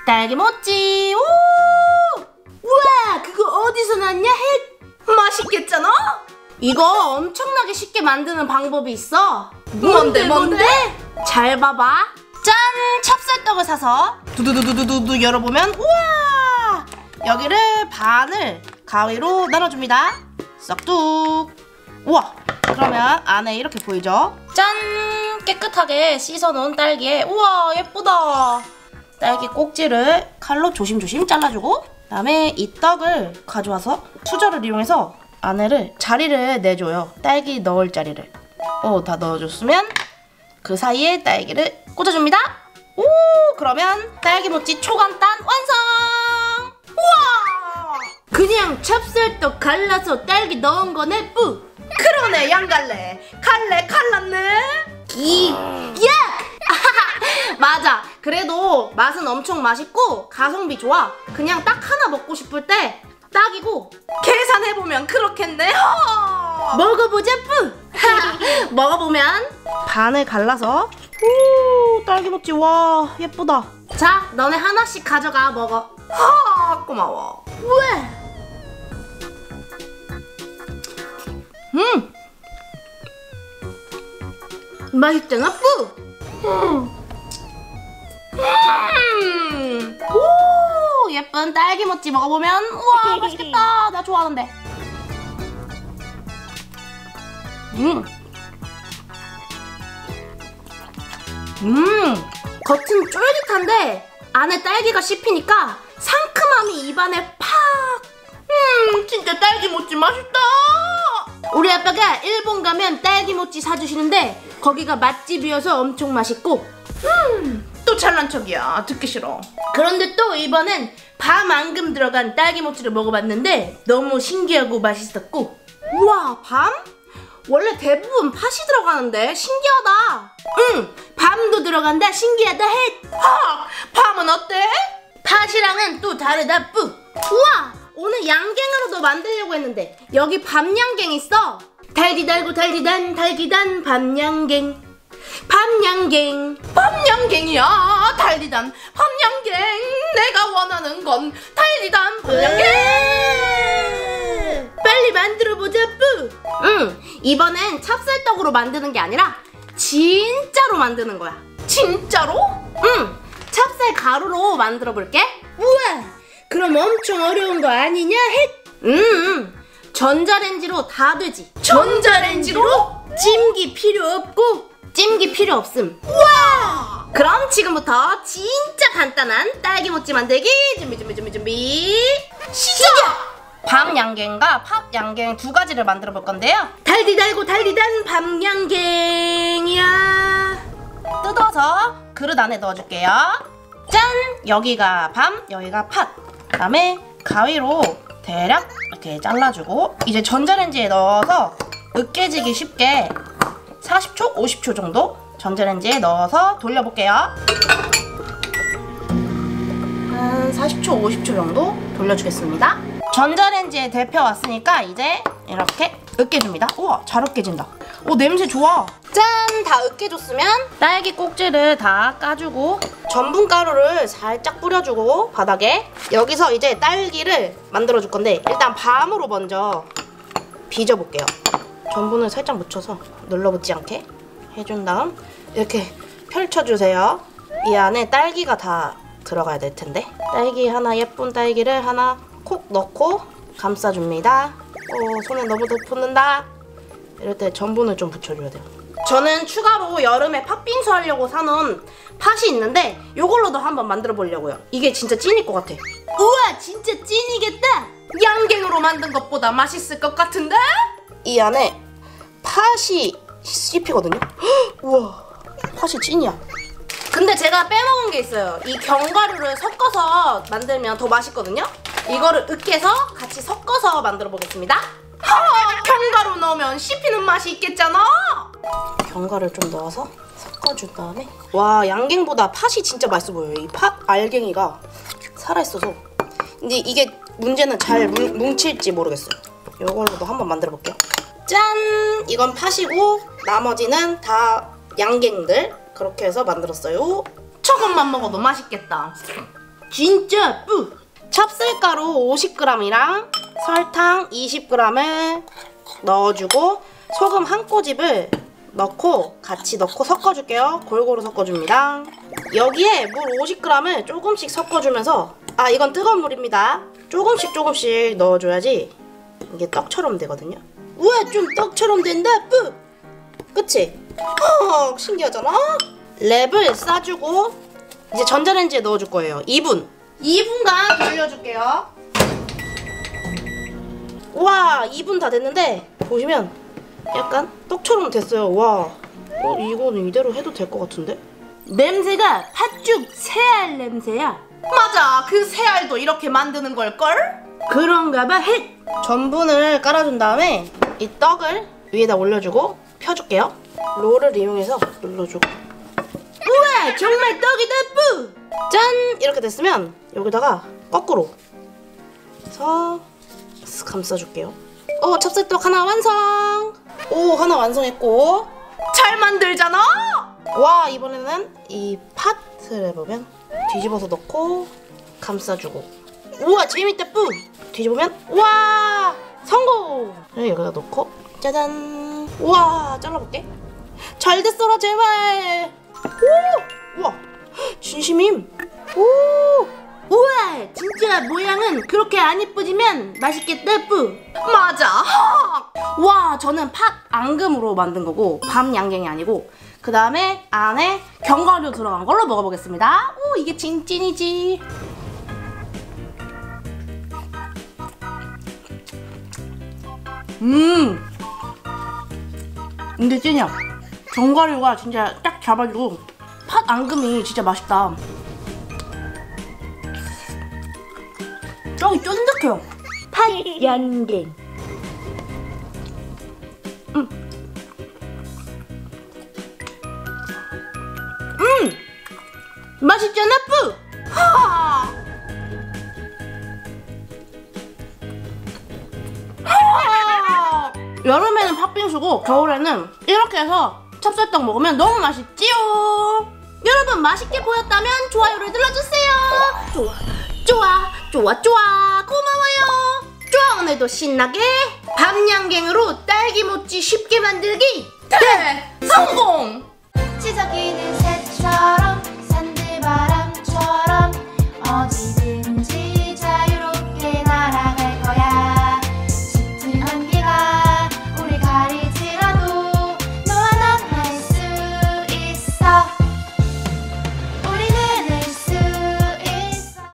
딸기 모찌. 오! 우와, 그거 어디서 났냐? 맛있겠잖아? 이거 엄청나게 쉽게 만드는 방법이 있어. 뭔데? 잘 봐봐. 짠! 찹쌀떡을 사서 두두두두두두 열어보면 우와! 여기를 반을 가위로 나눠줍니다. 썩둑. 우와! 그러면 안에 이렇게 보이죠? 짠! 깨끗하게 씻어놓은 딸기에 우와 예쁘다. 딸기 꼭지를 칼로 조심조심 잘라주고 그다음에 이 떡을 가져와서 수저를 이용해서 안에를 자리를 내줘요. 딸기 넣을 자리를. 다 넣어줬으면 그 사이에 딸기를 꽂아줍니다. 오! 그러면 딸기 모찌 초간단 완성! 우와! 그냥 찹쌀떡 갈라서 딸기 넣은 거네 뿌! 그러네 양갈래. 갈래 갈랐네. 맞아. 그래도 맛은 엄청 맛있고 가성비 좋아. 그냥 딱 하나 먹고 싶을 때 딱이고 계산해보면 그렇겠네. 먹어보자 뿌. 먹어보면 반을 갈라서 오 딸기 모찌 와 예쁘다. 자 너네 하나씩 가져가 먹어. 고마워. 왜? 맛있잖아 뿌. 오 예쁜 딸기 모찌 먹어보면 우와 맛있겠다. 나 좋아하는데. 겉은 쫄깃한데 안에 딸기가 씹히니까 상큼함이 입안에 팍. 진짜 딸기 모찌 맛있다. 우리 아빠가 일본 가면 딸기 모찌 사주시는데 거기가 맛집이어서 엄청 맛있고 또 잘난 척이야. 듣기 싫어. 그런데 또 이번엔 밤 앙금 들어간 딸기 모찌를 먹어봤는데 너무 신기하고 맛있었고. 우와 밤? 원래 대부분 팥이 들어가는데 신기하다. 밤도 들어간다. 신기하다 해. 밤은 어때? 팥이랑은 또 다르다 뿌. 우와 오늘 양갱으로도 만들려고 했는데 여기 밤양갱 있어. 달디 달고 달디단 달기단 밤양갱. 밤양갱이야. 달디단 밤양갱. 내가 원하는 건 달디단 밤양갱. 빨리 만들어보자 뿌. 이번엔 찹쌀떡으로 만드는 게 아니라 진짜로 만드는 거야. 진짜로? 찹쌀 가루로 만들어 볼게. 우와 그럼 엄청 어려운 거 아니냐? 전자레인지로 다 되지. 전자레인지로? 찜기 필요 없고 찜기 필요 없음. 우와! 그럼 지금부터 진짜 간단한 딸기 모찌 만들기 준비 시작! 밤 양갱과 팥 양갱 두 가지를 만들어 볼 건데요. 달디 달고 달디단 밤 양갱이야. 뜯어서 그릇 안에 넣어줄게요. 짠! 여기가 밤, 여기가 팥. 그다음에 가위로 대략 이렇게 잘라주고 이제 전자레인지에 넣어서 으깨지기 쉽게 40초, 50초 정도 전자레인지에 넣어서 돌려볼게요. 한 40초, 50초 정도 돌려주겠습니다. 전자레인지에 데펴왔으니까 이제 이렇게 으깨줍니다. 우와, 잘 으깨진다. 오, 냄새 좋아. 짠! 다 으깨줬으면 딸기 꼭지를 다 까주고 전분가루를 살짝 뿌려주고 바닥에 여기서 이제 딸기를 만들어줄 건데 일단 밤으로 먼저 빚어볼게요. 전분을 살짝 묻혀서 눌러붙지 않게 해준 다음 이렇게 펼쳐주세요. 이 안에 딸기가 다 들어가야 될 텐데 딸기 하나 예쁜 딸기를 하나 콕 넣고 감싸줍니다. 손에 너무 덮는다. 이럴 때 전분을 좀 붙여줘야 돼요. 저는 추가로 여름에 팥빙수 하려고 사놓은 팥이 있는데 이걸로도 한번 만들어 보려고요. 이게 진짜 찐일 것 같아. 우와 진짜 찐이겠다. 양갱으로 만든 것보다 맛있을 것 같은데? 이 안에 팥이 씹히거든요. 우와 팥이 찐이야. 근데 제가 빼먹은 게 있어요. 이 견과류를 섞어서 만들면 더 맛있거든요. 이거를 으깨서 같이 섞어서 만들어 보겠습니다. 견과류 넣으면 씹히는 맛이 있겠잖아. 견과류를 좀 넣어서 섞어준 다음에 와 양갱보다 팥이 진짜 맛있어 보여요. 이 팥 알갱이가 살아있어서. 근데 이게 문제는 잘 뭉칠지 모르겠어요. 이걸로도 한번 만들어 볼게요. 짠! 이건 팥이고 나머지는 다 양갱들. 그렇게 해서 만들었어요. 저것만 먹어도 맛있겠다. 진짜 뿌! 찹쌀가루 50g이랑 설탕 20g을 넣어주고 소금 한 꼬집을 넣고 같이 넣고 섞어줄게요. 골고루 섞어줍니다. 여기에 물 50g을 조금씩 섞어주면서 이건 뜨거운 물입니다. 조금씩 넣어줘야지 이게 떡처럼 되거든요. 우와 좀 떡처럼 된다 뿌! 그치? 신기하잖아? 랩을 싸주고 이제 전자레인지에 넣어줄 거예요. 2분간 돌려줄게요. 와 2분 다 됐는데 보시면 약간 떡처럼 됐어요. 와 이거는 이대로 해도 될 것 같은데? 냄새가 팥죽 새알 냄새야. 맞아 그 새알도 이렇게 만드는 걸걸? 그런가봐. 헷! 전분을 깔아준 다음에 이 떡을 위에다 올려주고 펴줄게요. 롤을 이용해서 눌러주고 우와 정말 떡이다 뿌! 짠! 이렇게 됐으면 여기다가 거꾸로 해서 감싸줄게요. 찹쌀떡 하나 완성! 오 하나 완성했고 잘 만들잖아? 와 이번에는 이 팥을 해보면 뒤집어서 넣고 감싸주고 우와 재밌다 뿌! 뒤집으면 와 성공! 여기다 넣고 짜잔! 우와 잘라볼게. 잘 됐어라 제발. 오! 우와 진심임. 오! 우와 진짜 모양은 그렇게 안 예쁘지만 맛있겠다 뿌. 맞아. 와 저는 팥 앙금으로 만든 거고 밤 양갱이 아니고 그 다음에 안에 견과류 들어간 걸로 먹어보겠습니다. 오 이게 찐찐이지. 근데 찐이야. 견과류가 진짜 딱 잡아주고 팥 앙금이 진짜 맛있다. 쫀득해요. 팥 양갱. 맛있잖아 뿌. 여름에는 팥빙수고 겨울에는 이렇게 해서 찹쌀떡 먹으면 너무 맛있지요. 여러분 맛있게 보였다면 좋아요를 눌러주세요. 좋아 고마워요. 좋아 오늘도 신나게 밤양갱으로 딸기모찌 쉽게 만들기 성공. 지저귀는 새처럼 산들바람